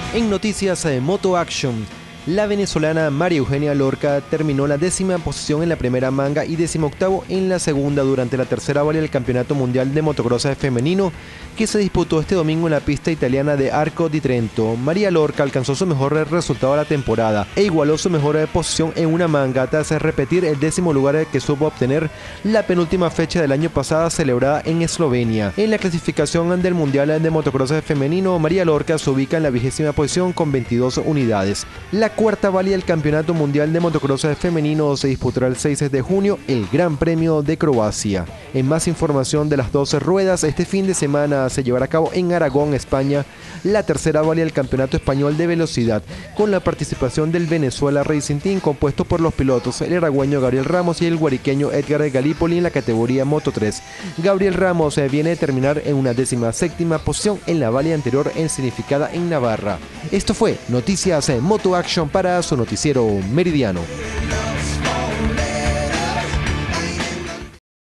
En noticias de Moto Action, la venezolana María Eugenia Lorca terminó la 10ª posición en la primera manga y 18º en la segunda durante la tercera válida del Campeonato Mundial de Motocross Femenino que se disputó este domingo en la pista italiana de Arco di Trento. María Lorca alcanzó su mejor resultado de la temporada e igualó su mejor posición en una manga tras repetir el 10º lugar que supo obtener la penúltima fecha del año pasado celebrada en Eslovenia. En la clasificación del Mundial de Motocross Femenino, María Lorca se ubica en la 20ª posición con 22 unidades. La cuarta válida del Campeonato Mundial de Motocross Femenino se disputará el 6 de junio, el Gran Premio de Croacia. En más información de las 12 ruedas, este fin de semana se llevará a cabo en Aragón, España, la tercera válida del Campeonato Español de Velocidad, con la participación del Venezuela Racing Team, compuesto por los pilotos el aragüeño Gabriel Ramos y el guariqueño Edgar Galípoli en la categoría Moto 3. Gabriel Ramos viene de terminar en una 17ª posición en la válida anterior significada en Navarra. Esto fue Noticias Moto Action para su noticiero meridiano.